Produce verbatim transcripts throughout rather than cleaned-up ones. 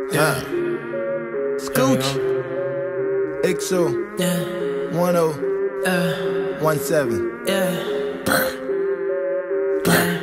Yeah. Scooch. X O. Yeah. one oh. Uh. one seven. Yeah. Brrr. Brrr.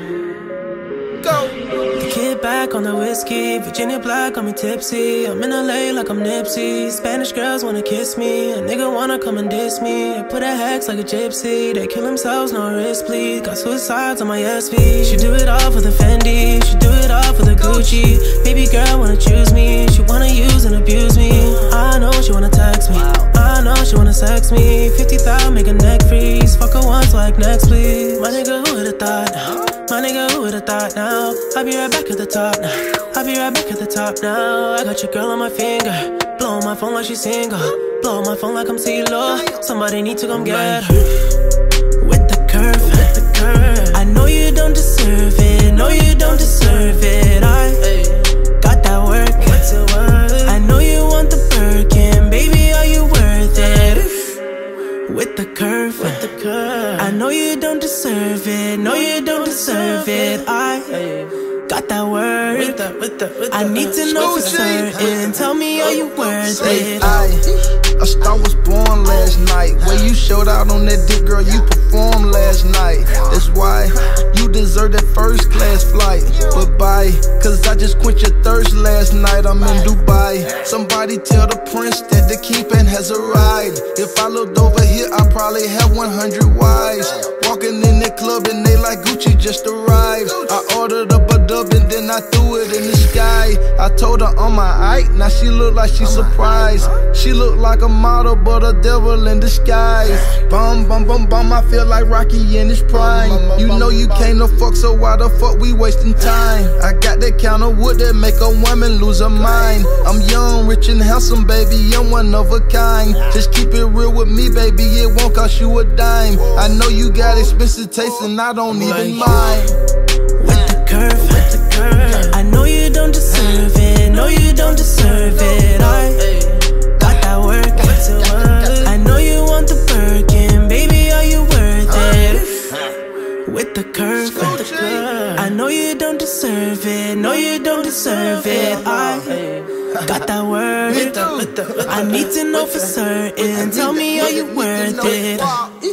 Go. The kid back on the whiskey. Virginia Black got me tipsy. I'm in L A like I'm Nipsey. Spanish girls wanna kiss me. A nigga wanna come and diss me. I put a hex like a gypsy. They kill themselves, no risk, please. Got suicides on my S V. She do it all for the Fendi. She do it all for the Gucci. Baby girl wanna choose me. She wanna use and abuse me. I know she wanna text me. I know she wanna sex me. fifty thousand make a neck freeze. Fuck her once like next, please. My nigga, who would've thought now? My nigga, who would've thought now? I'll be right back at the top now. I'll be right back at the top now. I got your girl on my finger. Blow on my phone like she's single. Blow on my phone like I'm Cee-Lo. Somebody need to come get her. With the curve, with the curve. I know you don't deserve it. No, you don't deserve it. I got that work. What's it worth? I know you want the Birkin. Baby, are you worth it? With the curve, with the curve. I know you don't deserve it. No, you don't deserve it. I got that word. With the, with the, with the, I need to know for certain. Tell me, are you worth it? I, a star was born last night. Where you showed out on that dick, girl, you performed last night. That's why you deserve that first class flight. But bye, cause I just quenched your thirst last night. I'm in Dubai. Somebody tell the prince that the kingpin has arrived. If I looked over here, I probably have one hundred wives. Walking in the club and they like Gucci just arrived. I ordered up a dub and then I threw it in the sky. I told her on my eye, now she look like she surprised. She look like a model but a devil in disguise. Bum bum bum bum, I feel like Rocky in his prime. You know you can't no fuck, so why the fuck we wasting time? I got that kind of wood that make a woman lose her mind. I'm young, rich and handsome, baby, I'm one of a kind. Just keep it real with me, baby, it won't cost you a dime. I know you got expensive taste and I don't even mind. With the curve, with the curve. I know you don't deserve it. No, you don't deserve it. I got that work. What's it worth? I know you want the Birkin. Baby, are you worth it? With the curve, with the curve. I know you don't deserve it. No, you don't deserve it. I got that word. I need to know for certain. Tell me, are you worth it?